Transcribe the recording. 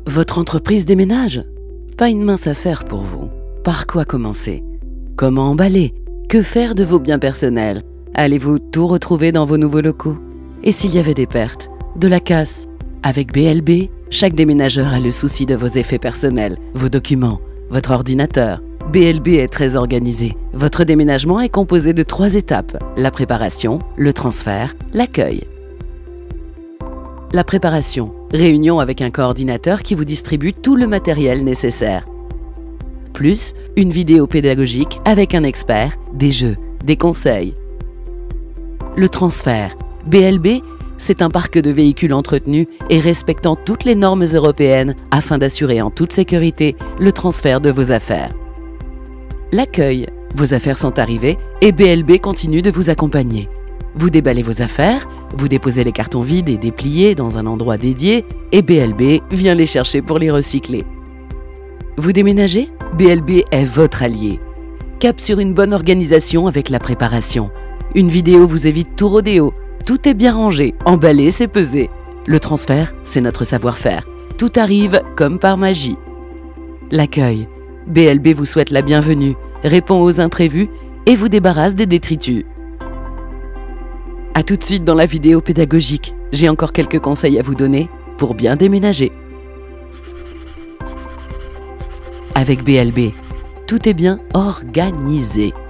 Votre entreprise déménage? Pas une mince affaire pour vous. Par quoi commencer? Comment emballer? Que faire de vos biens personnels? Allez-vous tout retrouver dans vos nouveaux locaux? Et s'il y avait des pertes? De la casse? Avec BLB, chaque déménageur a le souci de vos effets personnels, vos documents, votre ordinateur. BLB est très organisé. Votre déménagement est composé de 3 étapes: la préparation, le transfert, l'accueil. La préparation. Réunion avec un coordinateur qui vous distribue tout le matériel nécessaire. Plus une vidéo pédagogique avec un expert, des jeux, des conseils. Le transfert. BLB, c'est un parc de véhicules entretenus et respectant toutes les normes européennes afin d'assurer en toute sécurité le transfert de vos affaires. L'accueil. Vos affaires sont arrivées et BLB continue de vous accompagner. Vous déballez vos affaires, vous déposez les cartons vides et dépliés dans un endroit dédié et BLB vient les chercher pour les recycler. Vous déménagez? BLB est votre allié. Cap sur une bonne organisation avec la préparation. Une vidéo vous évite tout rodéo. Tout est bien rangé, emballé, c'est pesé. Le transfert, c'est notre savoir-faire. Tout arrive comme par magie. L'accueil. BLB vous souhaite la bienvenue, répond aux imprévus et vous débarrasse des détritus. A tout de suite dans la vidéo pédagogique. J'ai encore quelques conseils à vous donner pour bien déménager. Avec BLB, tout est bien organisé.